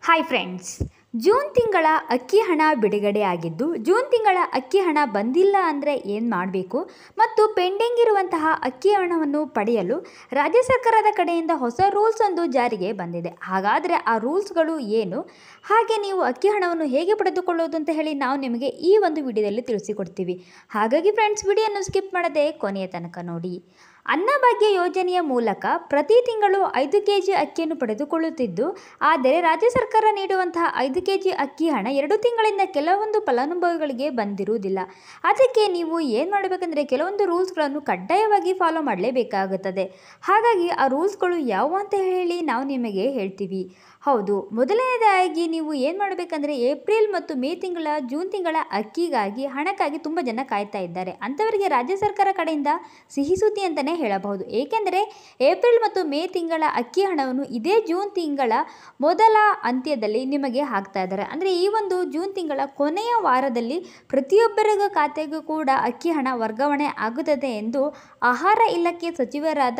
Hi friends, June ತಿಂಗಳ ಅಕ್ಕಿ ಹಣ ಬಿಡುಗಡೆ ಆಗಿದ್ದು, ಜೂನ್ ತಿಂಗಳ ಅಕ್ಕಿ ಹಣ ಬಂದಿಲ್ಲ ಅಂದರೆ ಏನು ಮಾಡಬೇಕು ಮತ್ತು ಪೆಂಡಿಂಗ್ ಇರುವಂತಹ ಅಕ್ಕಿ ಹಣವನ್ನು ಪಡೆಯಲು ರಾಜ್ಯ ಸರ್ಕಾರದ ಕಡೆಯಿಂದ ಹೊಸ ರೂಲ್ಸ್ ಒಂದು ಜಾರಿಗೆ ಬಂದಿದೆ. ಹಾಗಾದರೆ ಆ ರೂಲ್ಸ್ಗಳು ಏನು, ಹಾಗೆ ನೀವು ಅಕ್ಕಿ ಹಣವನ್ನು ಹೇಗೆ ಪಡೆದುಕೊಳ್ಳೋದು ಅಂತ ಹೇಳಿ ನಾವು ನಿಮಗೆ ಈ ಒಂದು ವಿಡಿಯೋದಲ್ಲಿ ತಿಳಿಸಿಕೊಡ್ತೀವಿ. ಹಾಗಾಗಿ ಫ್ರೆಂಡ್ಸ್, ವಿಡಿಯೋವನ್ನು ಸ್ಕಿಪ್ ಮಾಡದೆ ಕೊನೆಯ ತನಕ ನೋಡಿ. ಅನ್ನಭಾಗ್ಯ ಯೋಜನೆಯ ಮೂಲಕ ಪ್ರತಿ ತಿಂಗಳು 5 ಕೆಜಿ ಅಕ್ಕಿಯನ್ನು ಪಡೆದುಕೊಳ್ಳುತ್ತಿದ್ದು, ಆದರೆ ರಾಜ್ಯ ಸರ್ಕಾರ ನೀಡುವಂತಹ 5 ಕೆಜಿ ಅಕ್ಕಿ ಹಣ 2 ತಿಂಗಳಿಂದ ಕೆಲವೊಂದು ಫಲಾನುಭವಿಗಳಿಗೆ ಬಂದಿರುವುದಿಲ್ಲ. ಅದಕ್ಕೆ ನೀವು ಏನು ಮಾಡಬೇಕಂದ್ರೆ ಕೆಲವೊಂದು ರೂಲ್ಸ್ಗಳನ್ನು ಕಡ್ಡಾಯವಾಗಿ ಫಾಲೋ ಮಾಡಲೇಬೇಕಾಗುತ್ತದೆ. ಹಾಗಾಗಿ ಆ ರೂಲ್ಸ್ಗಳು ಯಾವುವು ಅಂತ ಹೇಳಿ ನಾವು ನಿಮಗೆ ಹೇಳ್ತೀವಿ. ಹೌದು, ಮೊದಲನೇದಾಗಿ ನೀವು ಏನು ಮಾಡಬೇಕಂದ್ರೆ ಏಪ್ರಿಲ್ ಮತ್ತು ಮೇ ತಿಂಗಳ, ಜೂನ್ ತಿಂಗಳ ಅಕ್ಕಿಗಾಗಿ ಹಣಕ್ಕಾಗಿ ತುಂಬ ಜನ ಕಾಯ್ತಾ ಇದ್ದಾರೆ. ಅಂಥವರಿಗೆ ರಾಜ್ಯ ಸರ್ಕಾರ ಕಡೆಯಿಂದ ಸಿಹಿ ಸುದ್ದಿ ಅಂತಲೇ ಹೇಳಬಹುದು. ಏಕೆಂದರೆ ಏಪ್ರಿಲ್ ಮತ್ತು ಮೇ ತಿಂಗಳ ಅಕ್ಕಿ ಹಣವನ್ನು ಇದೇ ಜೂನ್ ತಿಂಗಳ ಮೊದಲ ಅಂತ್ಯದಲ್ಲಿ ನಿಮಗೆ ಹಾಕ್ತಾ ಇದ್ದಾರೆ. ಅಂದರೆ ಈ ಒಂದು ಜೂನ್ ತಿಂಗಳ ಕೊನೆಯ ವಾರದಲ್ಲಿ ಪ್ರತಿಯೊಬ್ಬರಿಗೂ ಖಾತೆಗೂ ಕೂಡ ಅಕ್ಕಿ ಹಣ ವರ್ಗಾವಣೆ ಆಗುತ್ತದೆ ಎಂದು ಆಹಾರ ಇಲಾಖೆ ಸಚಿವರಾದ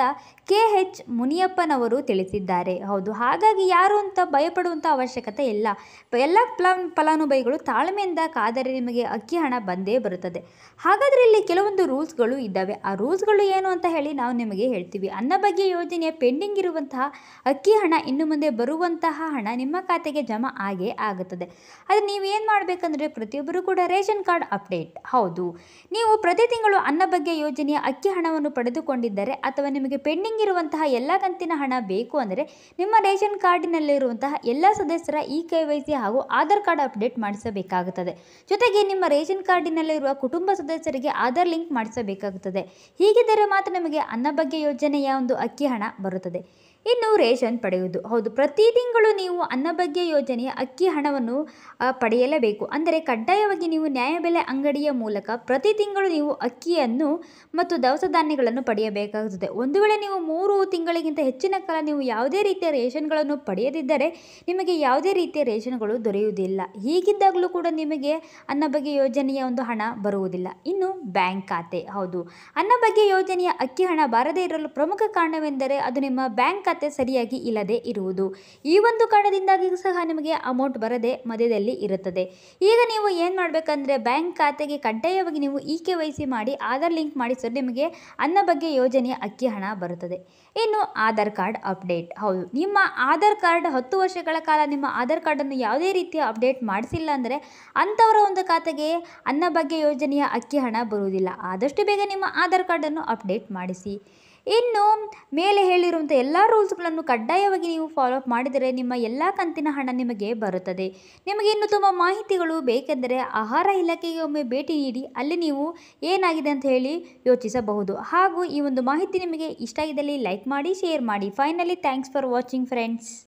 KH ಮುನಿಯಪ್ಪನವರು ತಿಳಿಸಿದ್ದಾರೆ. ಹೌದು, ಹಾಗಾಗಿ ಯಾರು ಅಂತ ಭಯಪಡುವಂಥ ಅವಶ್ಯಕತೆ ಇಲ್ಲ. ಎಲ್ಲ ಫಲಾನುಭವಿಗಳು ತಾಳ್ಮೆಯಿಂದ ಕಾದರೆ ನಿಮಗೆ ಅಕ್ಕಿ ಹಣ ಬಂದೇ ಬರುತ್ತದೆ. ಹಾಗಾದರೆ ಇಲ್ಲಿ ಕೆಲವೊಂದು ರೂಲ್ಸ್ಗಳು ಇದ್ದಾವೆ. ಆ ರೂಲ್ಸ್ಗಳು ಏನು ಅಂತ ಹೇಳಿ ನಾವು ನಿಮಗೆ ಹೇಳ್ತೀವಿ. ಅನ್ನಭಾಗ್ಯ ಯೋಜನೆಯ ಪೆಂಡಿಂಗ್ ಇರುವಂತಹ ಅಕ್ಕಿ ಹಣ ಇನ್ನು ಮುಂದೆ ಬರುವಂತಹ ಹಣ ನಿಮ್ಮ ಖಾತೆಗೆ ಜಮಾ ಆಗೇ ಆಗುತ್ತದೆ. ಅದು ನೀವೇನು ಮಾಡಬೇಕಂದ್ರೆ ಪ್ರತಿಯೊಬ್ಬರು ಕೂಡ ರೇಷನ್ ಕಾರ್ಡ್ ಅಪ್ಡೇಟ್. ಹೌದು, ನೀವು ಪ್ರತಿ ತಿಂಗಳು ಅನ್ನಭಾಗ್ಯ ಯೋಜನೆಯ ಅಕ್ಕಿ ಹಣವನ್ನು ಪಡೆದುಕೊಂಡಿದ್ದರೆ ಅಥವಾ ನಿಮಗೆ ಪೆಂಡಿಂಗ್ ಇರುವಂತಹ ಎಲ್ಲ ಕಂತಿನ ಹಣ ಬೇಕು ಅಂದರೆ ನಿಮ್ಮ ರೇಷನ್ ಕಾರ್ಡಿನಲ್ಲಿರುವಂತಹ ಎಲ್ಲ ಸದಸ್ಯರ KYC ಹಾಗೂ ಆಧಾರ್ ಕಾರ್ಡ್ ಅಪ್ಡೇಟ್ ಮಾಡಿಸಬೇಕಾಗುತ್ತದೆ. ಜೊತೆಗೆ ನಿಮ್ಮ ರೇಷನ್ ಕಾರ್ಡಿನಲ್ಲಿರುವ ಕುಟುಂಬ ಸದಸ್ಯರಿಗೆ ಆಧಾರ್ ಲಿಂಕ್ ಮಾಡಿಸಬೇಕಾಗುತ್ತದೆ. ಹೀಗಿದ್ದರೆ ಮಾತ್ರ ನಿಮಗೆ ಅನ್ನಭಾಗ್ಯ ಯೋಜನೆಯ ಒಂದು ಅಕ್ಕಿ ಹಣ ಬರುತ್ತದೆ. ಇನ್ನು ರೇಷನ್ ಪಡೆಯುವುದು. ಹೌದು, ಪ್ರತಿ ತಿಂಗಳು ನೀವು ಅನ್ನಭಾಗ್ಯ ಯೋಜನೆಯ ಅಕ್ಕಿ ಹಣವನ್ನು ಪಡೆಯಲೇಬೇಕು. ಅಂದರೆ ಕಡ್ಡಾಯವಾಗಿ ನೀವು ನ್ಯಾಯಬೆಲೆ ಅಂಗಡಿಯ ಮೂಲಕ ಪ್ರತಿ ತಿಂಗಳು ನೀವು ಅಕ್ಕಿಯನ್ನು ಮತ್ತು ದವಸ ಧಾನ್ಯಗಳನ್ನು ಪಡೆಯಬೇಕಾಗುತ್ತದೆ. ಒಂದು ವೇಳೆ ನೀವು 3 ತಿಂಗಳಿಗಿಂತ ಹೆಚ್ಚಿನ ಕಾಲ ನೀವು ಯಾವುದೇ ರೀತಿಯ ರೇಷನ್ಗಳನ್ನು ಪಡೆಯದಿದ್ದರೆ ನಿಮಗೆ ಯಾವುದೇ ರೀತಿಯ ರೇಷನ್ಗಳು ದೊರೆಯುವುದಿಲ್ಲ. ಹೀಗಿದ್ದಾಗಲೂ ಕೂಡ ನಿಮಗೆ ಅನ್ನಭಾಗ್ಯ ಯೋಜನೆಯ ಒಂದು ಹಣ ಬರುವುದಿಲ್ಲ. ಇನ್ನು ಬ್ಯಾಂಕ್ ಖಾತೆ. ಹೌದು, ಅನ್ನಭಾಗ್ಯ ಯೋಜನೆಯ ಅಕ್ಕಿ ಹಣ ಬಾರದೇ ಇರಲು ಪ್ರಮುಖ ಕಾರಣವೆಂದರೆ ಅದು ನಿಮ್ಮ ಬ್ಯಾಂಕ್ ಖಾತೆ ಸರಿಯಾಗಿ ಇಲ್ಲದೆ ಇರುವುದು. ಈ ಒಂದು ಕಾರಣದಿಂದಾಗಿ ಸಹ ನಿಮಗೆ ಅಮೌಂಟ್ ಬರದೆ ಮಧ್ಯದಲ್ಲಿ ಇರುತ್ತದೆ. ಈಗ ನೀವು ಏನು ಮಾಡಬೇಕಂದ್ರೆ ಬ್ಯಾಂಕ್ ಖಾತೆಗೆ ಕಡ್ಡಾಯವಾಗಿ ನೀವು KYC ಮಾಡಿ ಆಧಾರ್ ಲಿಂಕ್ ಮಾಡಿಸಿದ್ರೆ ನಿಮಗೆ ಅನ್ನಭಾಗ್ಯ ಯೋಜನೆಯ ಅಕ್ಕಿ ಹಣ ಬರುತ್ತದೆ. ಇನ್ನು ಆಧಾರ್ ಕಾರ್ಡ್ ಅಪ್ಡೇಟ್. ಹೌದು, ನಿಮ್ಮ ಆಧಾರ್ ಕಾರ್ಡ್ 10 ವರ್ಷಗಳ ಕಾಲ ನಿಮ್ಮ ಆಧಾರ್ ಕಾರ್ಡನ್ನು ಯಾವುದೇ ರೀತಿಯ ಅಪ್ಡೇಟ್ ಮಾಡಿಸಿಲ್ಲ ಅಂದರೆ ಅಂಥವರ ಒಂದು ಖಾತೆಗೆ ಅನ್ನಭಾಗ್ಯ ಯೋಜನೆಯ ಅಕ್ಕಿ ಹಣ ಬರುವುದಿಲ್ಲ. ಆದಷ್ಟು ಬೇಗ ನಿಮ್ಮ ಆಧಾರ್ ಕಾರ್ಡನ್ನು ಅಪ್ಡೇಟ್ ಮಾಡಿಸಿ. ಇನ್ನು ಮೇಲೆ ಹೇಳಿರುವಂಥ ಎಲ್ಲ ರೂಲ್ಸ್ಗಳನ್ನು ಕಡ್ಡಾಯವಾಗಿ ನೀವು ಫಾಲೋ ಅಪ್ ಮಾಡಿದರೆ ನಿಮ್ಮ ಎಲ್ಲ ಕಂತಿನ ಹಣ ನಿಮಗೆ ಬರುತ್ತದೆ. ನಿಮಗೆ ಇನ್ನೂ ತುಂಬ ಮಾಹಿತಿಗಳು ಬೇಕೆಂದರೆ ಆಹಾರ ಇಲಾಖೆಗೆ ಒಮ್ಮೆ ಭೇಟಿ ನೀಡಿ ಅಲ್ಲಿ ನೀವು ಏನಾಗಿದೆ ಅಂತ ಹೇಳಿ ಯೋಚಿಸಬಹುದು. ಹಾಗೂ ಈ ಒಂದು ಮಾಹಿತಿ ನಿಮಗೆ ಇಷ್ಟ ಆಗಿದ್ದಲ್ಲಿ ಲೈಕ್ ಮಾಡಿ, ಶೇರ್ ಮಾಡಿ. Finally thanks for watching friends.